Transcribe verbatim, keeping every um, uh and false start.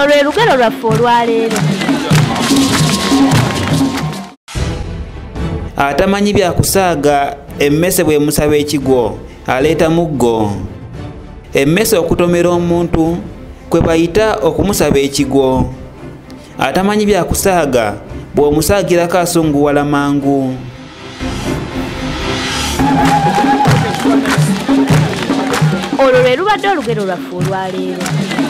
lwe lugero lwaffe olwaleero. Atamanyi byakusaaga emmese bwe musaba ekigwo aleeta muggo. Emmese okutomera omuntu kwe bayita okumusaba ekigwo. Atamanyi byakusaaga bw'omusaagirako asunguwala mangu. Olwo lwe lubadde olugero lwaffe olwaleero.